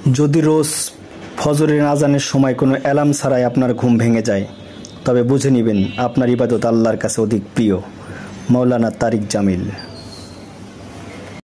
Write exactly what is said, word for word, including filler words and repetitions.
যদি রোজ ফজরের আজানের সময় কোনো অ্যালার্ম ছাড়াই আপনার ঘুম ভেঙে যায়, তবে বুঝে নেবেন আপনার ইবাদত আল্লাহর কাছে অধিক প্রিয়। মাওলানা তারিক জামিল।